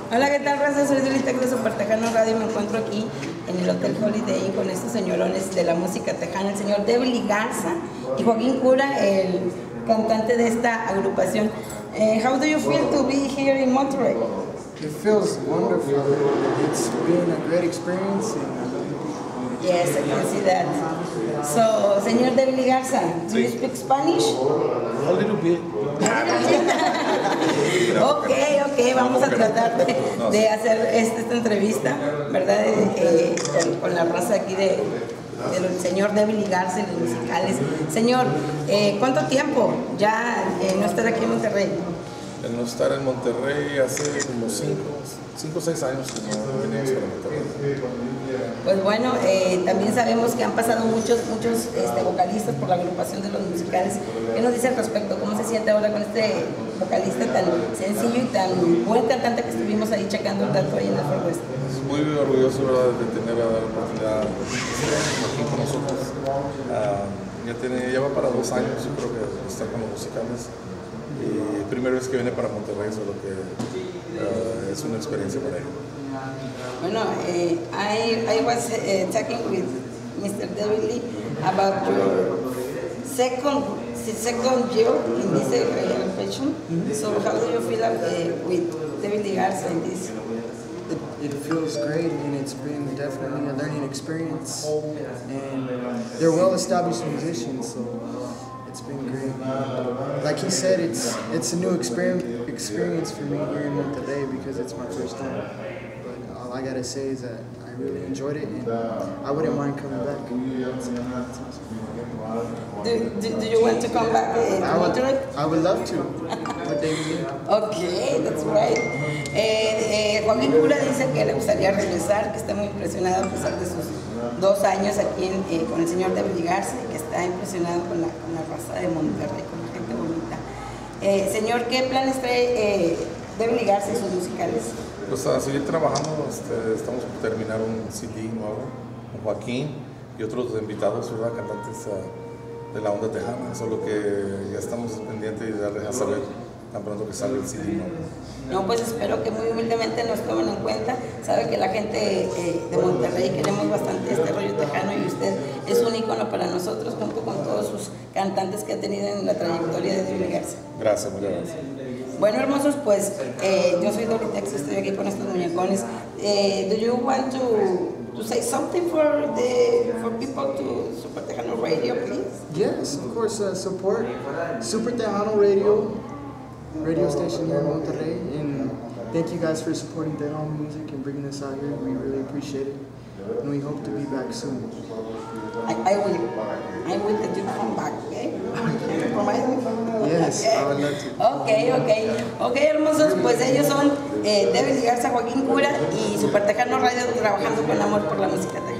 Hola, ¿qué tal, raza? Soy Delita de Super Tejano Radio y me encuentro aquí en el Hotel Holiday Inn con estos señorones de la música tejana, el señor Devily Garza y Joaquín Cura, el cantante de esta agrupación. How do you feel to be here in Monterrey? It feels wonderful. It's been a great experience. Yes, I can see that. So, señor Devily Garza, do you speak Spanish? A little bit. Ok, vamos a tratar de hacer esta entrevista, ¿verdad? Con la raza aquí del señor Devily Garza y los musicales. Señor, ¿cuánto tiempo ya no estar aquí en Monterrey? El no estar en Monterrey hace como 5 o 6 años que no venimos para Monterrey. Pues bueno, también sabemos que han pasado muchos vocalistas por la agrupación de los musicales. ¿Qué nos dice al respecto? ¿Cómo se siente ahora con este vocalista tan sencillo y tan buen cantante que estuvimos ahí checando el dato ahí en el Far West? Muy orgulloso, ¿verdad?, de tener la oportunidad aquí con nosotros. Ya va para 2 años, yo creo que está con los musicales. Y primera vez que viene para Monterrey, solo que es una experiencia para él. Bueno, I was talking with Mr. Devily about your second year in this agrupación. So how do you feel with Devily Garza in this? It feels great, and it's been definitely a learning experience. And they're well-established musicians, so it's been great. Like he said, it's a new experience for me here in Monterrey because it's my first time. But all I gotta say is that I really enjoyed it, and I wouldn't mind coming back. Do you want to come back to Monterrey? I would love to. What day we need? Okay, that's right. Joaquín Cura dice que le gustaría regresar, que está muy impresionado a pesar de sus 2 años aquí con el señor Devily Garza, que está impresionado con la raza de Monterrey, con la gente bonita. Señor, ¿qué planes trae Devily Garza y sus musicales? Pues a seguir trabajando, estamos por terminar un CD nuevo con Joaquín y otros invitados, ¿verdad?, cantantes de la onda tejana, solo que ya estamos pendientes de darles a saber tan pronto que salga el CD nuevo. No, pues espero que muy humildemente nos tomen en cuenta. Sabe que la gente de Monterrey queremos bastante este rollo tejano y usted es un ícono para nosotros junto con todos sus cantantes que ha tenido en la trayectoria de Devily Garza. Gracias, muchas gracias. Bueno, hermosos, pues yo soy Doritex, estoy aquí con estos muñecones. Do you want to say something for people to Super Tejano Radio, please? Yes, of course. Support Super Tejano radio station here in Monterrey, and thank you guys for supporting Tejano music and bringing us out here. We really appreciate it, and we hope to be back soon. I will that you come back, okay? Yes, I would love to. Ok, hermosos, pues ellos son Devily Garza, Joaquín Cura y Super Tejano Radio trabajando con amor por la música tejana.